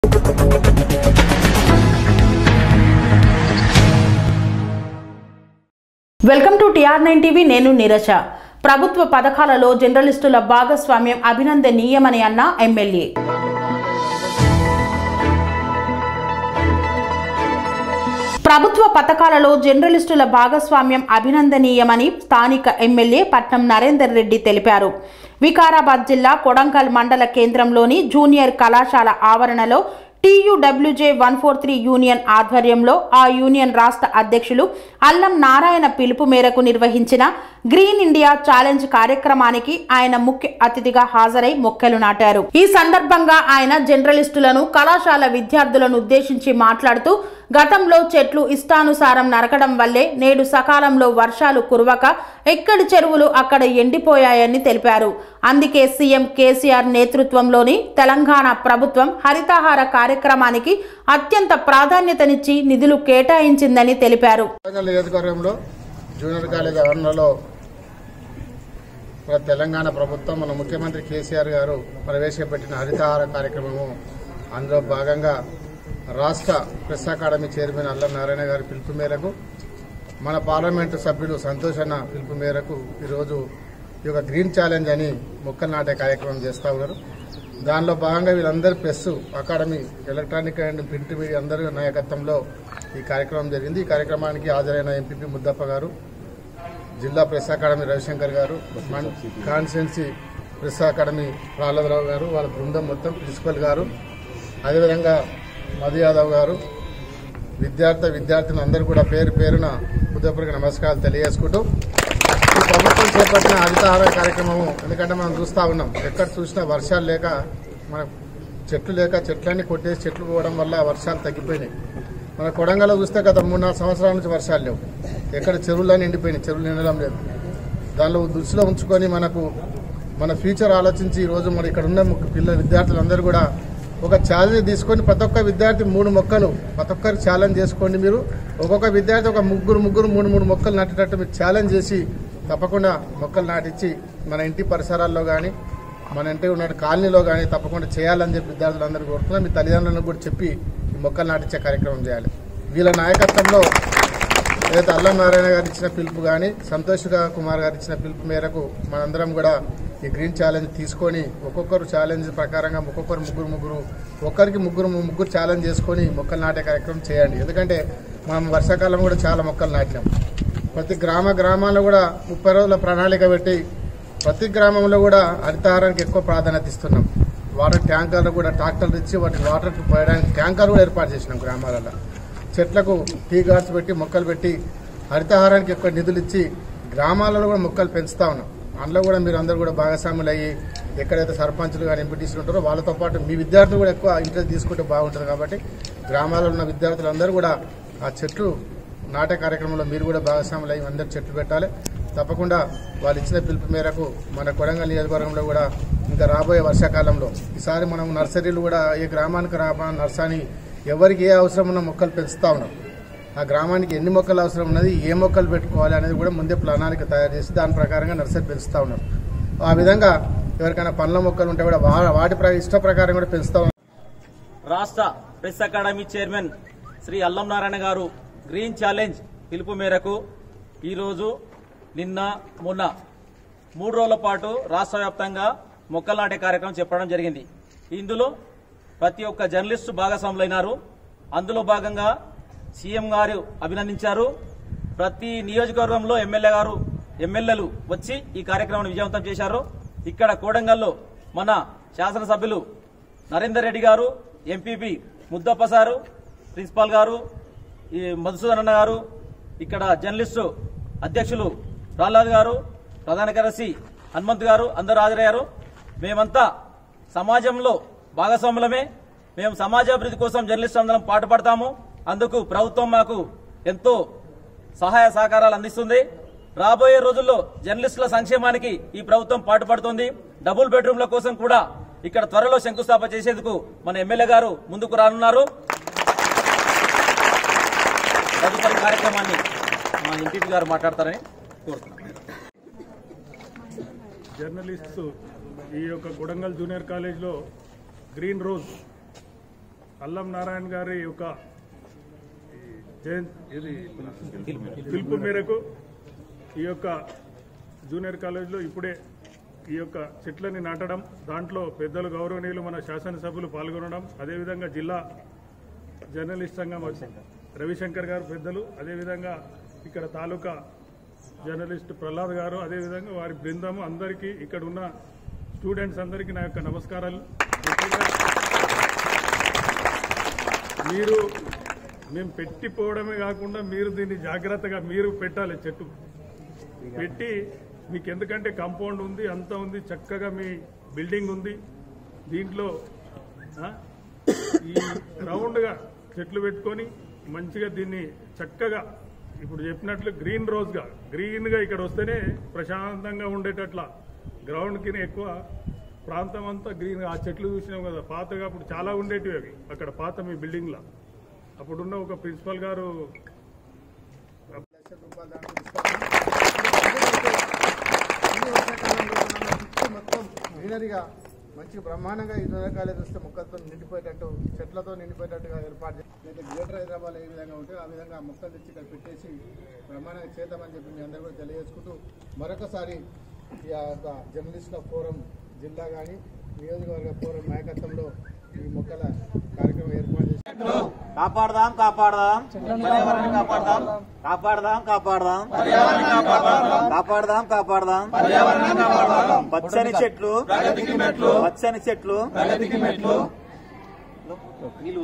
Welcome to TR9 TV. నేను నిరశ. ప్రభుత్వ పథకాలలో జర్నలిస్టుల భాగస్వామ్యం అభినందనీయమని అన్న ఎమ్మెల్యే. ప్రభుత్వ పథకాలలో జర్నలిస్టుల భాగస్వామ్యం అభినందనీయమని స్థానిక ఎమ్మెల్యే పట్నం నరేందర్ రెడ్డి తెలిపారు. వికారాబాద్ జిల్లా కొడంగల్ మండల కేంద్రంలోని జూనియర్ కళాశాల ఆవరణలో TUWJ 143 యూనియన్ ఆధ్వర్యంలో ఆ యూనియన్ రాష్ట్ర అధ్యక్షులు అల్లం నారాయణ పిలుపు మేరకు నిర్వహించిన గ్రీన్ ఇండియా ఛాలెంజ్ కార్యక్రమానికి ఆయన ముఖ్య అతిథిగా హాజరై మొక్కలు నాటారు. ఈ సందర్భంగా ఆయన జర్నలిస్టులను, కళాశాల విద్యార్థులను ఉద్దేశించి మాట్లాడుతూ గతంలో చెట్లు ఇష్టానుసారం నరకడం వల్లే నేడు సకాలంలో వర్షాలు కురవక ఎక్కడి చెరువులు అక్కడ ఎండిపోయాయని తెలిపారు. అందుకే సీఎం కేసీఆర్ నేతృత్వంలోని తెలంగాణ ప్రభుత్వం హరితహార కార్యక్రమానికి అత్యంత ప్రాధాన్యతనిచ్చి నిధులు కేటాయించిందని తెలిపారు. జూనియర్ కాలేజ్ ఆవరణలో తెలంగాణ ప్రభుత్వం మన ముఖ్యమంత్రి కేసీఆర్ గారు ప్రవేశపెట్టిన హరితహార కార్యక్రమము, అందులో భాగంగా రాష్ట్ర ప్రెస్ అకాడమీ చైర్మన్ అల్లం నారాయణ గారి పిలుపు మేరకు, మన పార్లమెంటు సభ్యులు సంతోష్ అన్న పిలుపు మేరకు ఈరోజు ఈ యొక్క గ్రీన్ ఛాలెంజ్ అని మొక్కలు నాటే కార్యక్రమం చేస్తూ ఉన్నారు. దానిలో భాగంగా వీళ్ళందరూ press academy, electronic and print media అందరి నాయకత్వంలో ఈ కార్యక్రమం జరిగింది. ఈ కార్యక్రమానికి హాజరైన ఎంపీపీ ముద్దప్ప గారు, జిల్లా ప్రెస్ అకాడమీ రవిశంకర్ గారు, కాన్స్టిట్యున్సీ ప్రెస్ అకాడమీ ప్రహ్లాదరావు గారు, వాళ్ళ బృందం మొత్తం, ప్రిన్సిపల్ గారు, అదేవిధంగా మధు యాదవ్ గారు, విద్యార్థులు అందరూ కూడా పేరు పేరున హృదయపూర్వక నమస్కారాలు తెలియజేసుకుంటూ, ఈ ప్రభుత్వం చేపట్టిన హరితహార కార్యక్రమము, ఎందుకంటే మనం చూస్తూ ఉన్నాం, ఎక్కడ చూసినా వర్షాలు లేక, మన చెట్లు లేక చెట్లన్నీ కొట్టేసి చెట్లు పోవడం వల్ల వర్షాలు తగ్గిపోయినాయి. మన కొడంగల్లో చూస్తే గత 3-4 సంవత్సరాల నుంచి వర్షాలు లేవు. ఎక్కడ చెరువులన్నీ ఎండిపోయినాయి, చెరువులు నిండడం లేదు. దానిలో దృష్టిలో ఉంచుకొని మన ఫ్యూచర్ ఆలోచించి ఈరోజు మరి ఇక్కడ ఉన్న విద్యార్థులందరూ కూడా ఒక ఛాలెంజ్ తీసుకొని ప్రతి ఒక్క విద్యార్థి 3 మొక్కలు ప్రతి ఒక్కరు ఛాలెంజ్ చేసుకోండి. మీరు ఒక్కొక్క విద్యార్థి ఒక ముగ్గురు 3 మొక్కలు నాటేటట్టు మీరు ఛాలెంజ్ చేసి తప్పకుండా మొక్కలు నాటించి మన ఇంటి పరిసరాల్లో కానీ, మన ఇంటి ఉన్న కాలనీలో కానీ తప్పకుండా చేయాలని చెప్పి విద్యార్థులందరూ కోరుతున్నాం. మీ తల్లిదండ్రులను కూడా చెప్పి మొక్కలు నాటించే కార్యక్రమం చేయాలి. వీళ్ళ నాయకత్వంలో ఏదైతే అల్లం నారాయణ గారు ఇచ్చిన పిలుపు కానీ, సంతోష్ కుమార్ గారు ఇచ్చిన పిలుపు మేరకు మనందరం కూడా ఈ గ్రీన్ ఛాలెంజ్ తీసుకొని ఒక్కొక్కరు ఛాలెంజ్ ప్రకారంగా ఒక్కరికి ముగ్గురు ఛాలెంజ్ చేసుకొని మొక్కలు నాటే కార్యక్రమం చేయండి. ఎందుకంటే మనం వర్షాకాలం కూడా చాలా మొక్కలు నాటినాం. ప్రతి గ్రామాల్లో కూడా 30 రోజుల ప్రణాళిక పెట్టి ప్రతి గ్రామంలో కూడా హరితహారానికి ఎక్కువ ప్రాధాన్యత ఇస్తున్నాం. వాటర్ ట్యాంకర్లు కూడా ట్రాక్టర్లు ఇచ్చి వాటికి వాటర్ పోయడానికి ట్యాంకర్లు కూడా ఏర్పాటు చేసినాం. గ్రామాలలో చెట్లకు టీ గార్డ్స్ పెట్టి మొక్కలు పెట్టి హరితహారానికి ఎక్కువ నిధులు ఇచ్చి గ్రామాలలో కూడా మొక్కలు పెంచుతా ఉన్నాం. అందులో కూడా మీరు అందరూ కూడా భాగస్వాములు అయ్యి ఎక్కడైతే సర్పంచులు కానీ ఎంపీటీసీలు ఉంటారో వాళ్ళతో పాటు మీ విద్యార్థులు కూడా ఎక్కువ ఇంట్రెస్ట్ తీసుకుంటే బాగుంటుంది. కాబట్టి గ్రామాల్లో ఉన్న విద్యార్థులందరూ కూడా ఆ చెట్లు నాటే కార్యక్రమంలో మీరు కూడా భాగస్వాములు అయ్యి అందరూ చెట్లు పెట్టాలి. తప్పకుండా వాళ్ళు ఇచ్చిన పిలుపు మేరకు మన కొడంగల్ నియోజకవర్గంలో కూడా ఇంకా రాబోయే వర్షాకాలంలో ఈసారి మనం నర్సరీలు కూడా ఏ గ్రామానికి నర్సరీ ఎవరికి ఏ అవసరం ఉన్న మొక్కలు పెంచుతా ఉన్నాం. ఆ గ్రామానికి ఎన్ని మొక్కలు అవసరం ఉన్నది, ఏ మొక్కలు పెట్టుకోవాలి అనేది కూడా ముందే ప్రణాళిక తయారు చేసి దాని ప్రకారంగా నర్సరీ పెంచుతా ఉన్నారు. ఆ విధంగా ఎవరికైనా పండ్ల మొక్కలు ఉంటే కూడా వాటి ఇష్ట ప్రకారం కూడా పెంచుతా ఉన్నారు. రాష్ట్ర ప్రెస్ అకాడమీ చైర్మన్ శ్రీ అల్లం నారాయణ గారు గ్రీన్ ఛాలెంజ్ పిలుపు మేరకు ఈరోజు నిన్న మొన్న 3 రోజుల పాటు రాష్ట్ర వ్యాప్తంగా మొక్కలు నాటే కార్యక్రమం చెప్పడం జరిగింది. ఇందులో ప్రతి ఒక్క జర్నలిస్టు భాగస్వాములైనారు. అందులో భాగంగా సీఎం గారు అభినందించారు. ప్రతి నియోజకవర్గంలో ఎమ్మెల్యేలు వచ్చి ఈ కార్యక్రమాన్ని విజయవంతం చేశారు. ఇక్కడ కోడంగల్లో మన శాసనసభ్యులు నరేందర్ రెడ్డి గారు, ఎంపీపీ ముద్దప్ప సారు, ప్రిన్సిపాల్ గారు, ఈ మధుసూదన్ అన్న గారు, ఇక్కడ జర్నలిస్టు అధ్యక్షులు ప్రహ్లాద్ గారు, ప్రధాన కార్యదర్శి హనుమంత్ గారు అందరూ హాజరయ్యారు. మేమంతా సమాజంలో భాగస్వాములమే. మేము సమాజాభివృద్ధి కోసం జర్నలిస్టు అందరం పాటుపడతాము. అందుకు ప్రభుత్వం మాకు ఎంతో సహాయ సహకారాలు అందిస్తుంది. రాబోయే రోజుల్లో జర్నలిస్టుల సంక్షేమానికి ఈ ప్రభుత్వం పాటుపడుతుంది. డబుల్ బెడ్రూమ్ల కోసం కూడా ఇక్కడ త్వరలో శంకుస్థాపన చేసేందుకు మన ఎమ్మెల్యే గారు ముందుకు రానున్నారు. తదుపరి కార్యక్రమాన్ని మా ఎంపీ గారు మాట్లాడతారని కోరుతున్నాను. జర్నలిస్ట్స్ ఈ యొక్క కొడంగల్ జూనియర్ కాలేజ్లో గ్రీన్ రోజ్ అల్లం నారాయణ గారి యొక్క పిలుపు మేరకు ఈ యొక్క జూనియర్ కాలేజీలో ఇప్పుడే ఈ యొక్క చెట్లని నాటడం, దాంట్లో పెద్దలు గౌరవనీయులు మన శాసనసభ్యులు పాల్గొనడం, అదేవిధంగా జిల్లా జర్నలిస్ట్ సంఘం రవిశంకర్ గారు పెద్దలు, అదేవిధంగా ఇక్కడ తాలూకా జర్నలిస్ట్ ప్రహ్లాద్ గారు, అదేవిధంగా వారి బృందము అందరికీ, ఇక్కడ ఉన్న స్టూడెంట్స్ అందరికీ నా యొక్క నమస్కారాలు. మీరు మేము పెట్టిపోవడమే కాకుండా మీరు దీన్ని జాగ్రత్తగా మీరు పెట్టాలి. చెట్టు పెట్టి మీకు ఎందుకంటే కాంపౌండ్ ఉంది, అంతా ఉంది, చక్కగా మీ బిల్డింగ్ ఉంది, దీంట్లో ఈ రౌండ్గా చెట్లు పెట్టుకొని మంచిగా దీన్ని చక్కగా ఇప్పుడు చెప్పినట్లు గ్రీన్గా ఇక్కడ వస్తేనే ప్రశాంతంగా ఉండేటట్ల గ్రౌండ్కి ఎక్కువ ప్రాంతం అంతా గ్రీన్గా ఆ చెట్లు చూసినాం కదా, పాతగా అప్పుడు చాలా ఉండేటివి అవి అక్కడ పాత మీ బిల్డింగ్లో. అప్పుడున్న ఒక ప్రిన్సిపల్ గారు మొత్తం గ్రీనరీగా మంచి బ్రహ్మాండంగా ఈ జూనియర్ కాలేజ్ వస్తే మొక్కలతో నిండిపోయేటట్టు, చెట్లతో నిండిపోయేటట్టుగా ఏర్పాటు చేసి గ్రేటర్ హైదరాబాద్ ఏ విధంగా ఉంటే ఆ విధంగా మొక్కలు తెచ్చి ఇక్కడ పెట్టేసి బ్రహ్మాండంగా చేద్దామని చెప్పి మీ అందరూ కూడా తెలియజేసుకుంటూ మరొకసారి ఈ జర్నలిస్టుల ఫోరం జిల్లా కానీ నియోజకవర్గ ఫోరం నాయకత్వంలో ఈ మొక్కల కార్యక్రమం ఏర్పాటు చేసి కాపాడదాం కాపాడదాం పర్యావరణాన్ని కాపాడదాం కాపాడదాం కాపాడదాం పర్యావరణాన్ని కాపాడదాం కాపాడదాం కాపాడదాం పర్యావరణాన్ని కాపాడదాం పచ్చని చెట్లు ప్రగతికి మెట్లు పచ్చని చెట్లు ప్రగతికి మెట్లు నీళ్ళు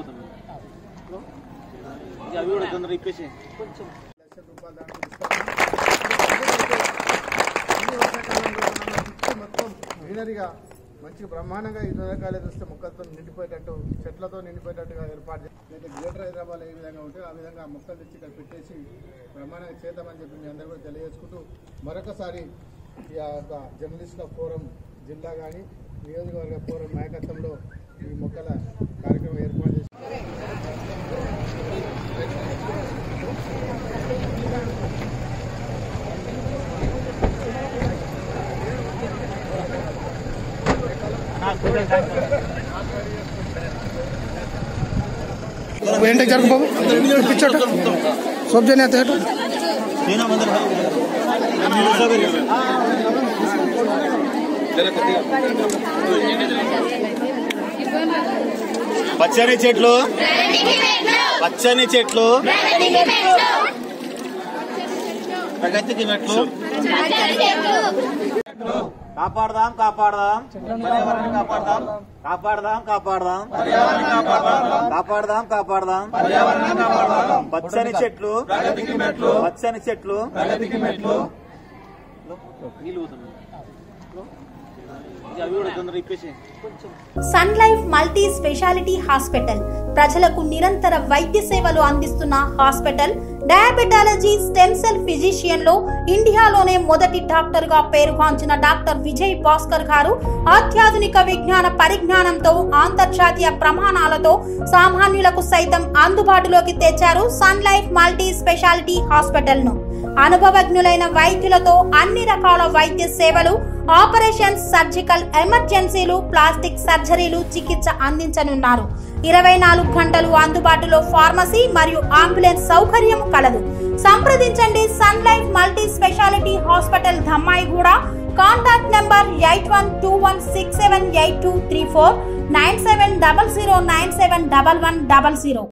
అవి కూడా తొందరగా ఇప్పేసి కొంచెం మొత్తం గ్రీనరీగా మంచి బ్రహ్మాండంగా ఈ జూనియర్ కాలేజ్ వస్తే మొక్కలతో నిండిపోయేటట్టు, చెట్లతో నిండిపోయేటట్టుగా ఏర్పాటు చేసి గ్రేటర్ హైదరాబాద్ ఏ విధంగా ఉంటే ఆ విధంగా మొక్కలు తెచ్చి ఇక్కడ పెట్టేసి బ్రహ్మాండంగా చేద్దామని చెప్పి మీ అందరూ కూడా తెలియజేసుకుంటూ మరొకసారి ఈ జర్నలిస్టుల ఫోరం జిల్లా కానీ నియోజకవర్గ ఫోరం నాయకత్వంలో ఈ మొక్కల కార్యక్రమం ఏర్పాటు చేసి सब जने आते हैं పచ్చని చెట్లు పచ్చని చెట్లు ప్రగతికి మెట్లు కాపాడదాం కాపాడదాం పర్యావరణాన్ని కాపాడదాం కాపాడదాం కాపాడదాం పర్యావరణాన్ని కాపాడదాం కాపాడదాం కాపాడదాం పర్యావరణాన్ని కాపాడదాం పచ్చని చెట్లు ప్రగతికి మెట్లు పచ్చని చెట్లు ప్రగతికి మెట్లు నీళ్ళు అవి కూడా తొందరగా ఇప్పేసి కొంచెం. Sun life multi speciality hospital ప్రజలకు నిరంతర వైద్య సేవలు అందిస్తున్న hospital. Diabetology, stem cell physician లో ఇండియాలోనే మొదటి డాక్టర్ గా పేరుగాంచిన డాక్టర్ విజయ్ భాస్కర్ గారు అత్యాధునిక విజ్ఞాన పరిజ్ఞానంతో అంతర్జాతీయ ప్రమాణాలతో సామాన్యులకు సైతం అందుబాటులోకి తెచ్చారు sun life multi speciality hospital ను. అనుభవజ్ఞులైన వైద్యులతో అన్ని రకాల వైద్య సేవలు, ఆపరేషన్స్, సర్జికల్ ఎమర్జెన్సీలు, ప్లాస్టిక్ సర్జరీలు, చికిత్స అందించనున్నారు. 24 గంటలు అందుబాటులో ఫార్మసీ మరియు అంబులెన్స్ సౌకర్యం కలదు. సంప్రదించండి sun life multi speciality hospital, Dhammaiguda. Contact number 8121678234 9700971100.